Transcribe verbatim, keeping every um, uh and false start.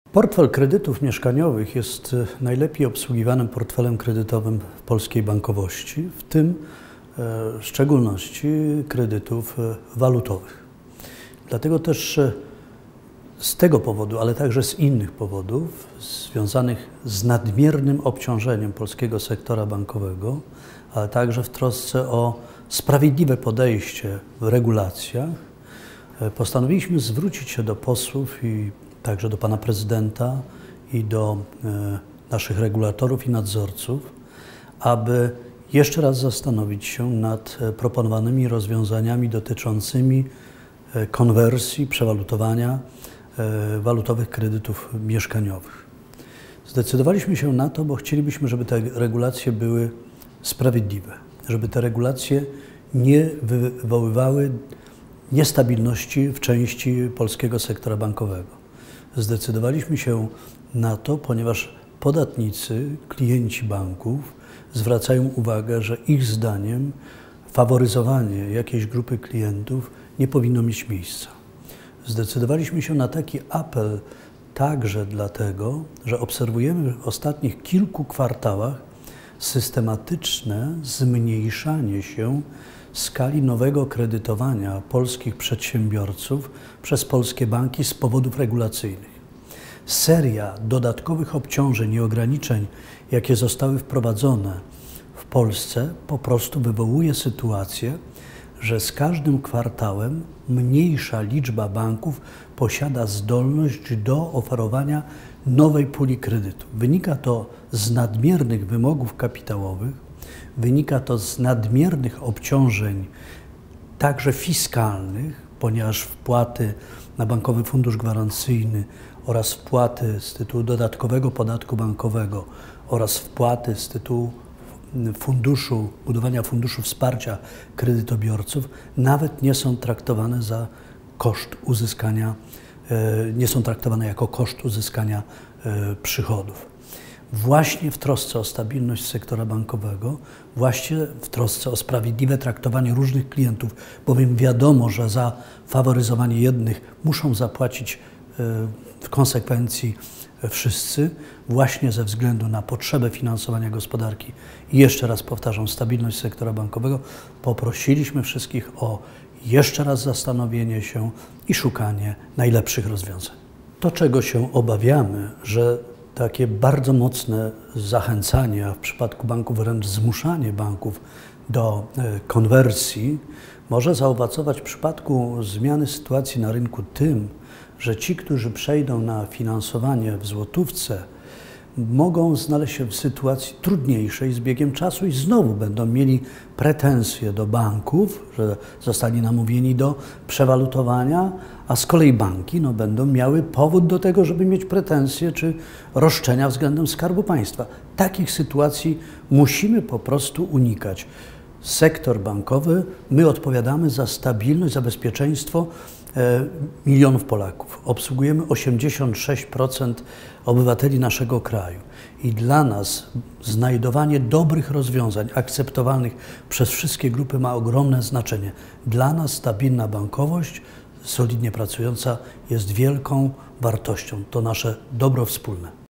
Portfel kredytów mieszkaniowych jest najlepiej obsługiwanym portfelem kredytowym w polskiej bankowości, w tym w szczególności kredytów walutowych. Dlatego też z tego powodu, ale także z innych powodów związanych z nadmiernym obciążeniem polskiego sektora bankowego, ale także w trosce o sprawiedliwe podejście w regulacjach, postanowiliśmy zwrócić się do posłów i także do pana prezydenta i do e, naszych regulatorów i nadzorców, aby jeszcze raz zastanowić się nad proponowanymi rozwiązaniami dotyczącymi konwersji, przewalutowania e, walutowych kredytów mieszkaniowych. Zdecydowaliśmy się na to, bo chcielibyśmy, żeby te regulacje były sprawiedliwe, żeby te regulacje nie wywoływały niestabilności w części polskiego sektora bankowego. Zdecydowaliśmy się na to, ponieważ podatnicy, klienci banków zwracają uwagę, że ich zdaniem faworyzowanie jakiejś grupy klientów nie powinno mieć miejsca. Zdecydowaliśmy się na taki apel także dlatego, że obserwujemy w ostatnich kilku kwartałach systematyczne zmniejszanie się skali nowego kredytowania polskich przedsiębiorców przez polskie banki z powodów regulacyjnych. Seria dodatkowych obciążeń i ograniczeń, jakie zostały wprowadzone w Polsce, po prostu wywołuje sytuację, że z każdym kwartałem mniejsza liczba banków posiada zdolność do oferowania nowej puli kredytu. Wynika to z nadmiernych wymogów kapitałowych, wynika to z nadmiernych obciążeń, także fiskalnych, ponieważ wpłaty na Bankowy Fundusz Gwarancyjny oraz wpłaty z tytułu dodatkowego podatku bankowego oraz wpłaty z tytułu funduszu, budowania funduszu wsparcia kredytobiorców nawet nie są traktowane za koszt uzyskania, nie są traktowane jako koszt uzyskania przychodów. Właśnie w trosce o stabilność sektora bankowego, właśnie w trosce o sprawiedliwe traktowanie różnych klientów, bowiem wiadomo, że za faworyzowanie jednych muszą zapłacić w konsekwencji wszyscy, właśnie ze względu na potrzebę finansowania gospodarki i jeszcze raz powtarzam, stabilność sektora bankowego, poprosiliśmy wszystkich o jeszcze raz zastanowienie się i szukanie najlepszych rozwiązań. To, czego się obawiamy, że takie bardzo mocne zachęcanie, a w przypadku banków wręcz zmuszanie banków do konwersji może zaowocować w przypadku zmiany sytuacji na rynku tym, że ci, którzy przejdą na finansowanie w złotówce, mogą znaleźć się w sytuacji trudniejszej z biegiem czasu i znowu będą mieli pretensje do banków, że zostali namówieni do przewalutowania, a z kolei banki no, będą miały powód do tego, żeby mieć pretensje czy roszczenia względem Skarbu Państwa. Takich sytuacji musimy po prostu unikać. Sektor bankowy, my odpowiadamy za stabilność, za bezpieczeństwo e, milionów Polaków. Obsługujemy osiemdziesiąt sześć procent obywateli naszego kraju i dla nas znajdowanie dobrych rozwiązań akceptowalnych przez wszystkie grupy ma ogromne znaczenie. Dla nas stabilna bankowość, solidnie pracująca jest wielką wartością. To nasze dobro wspólne.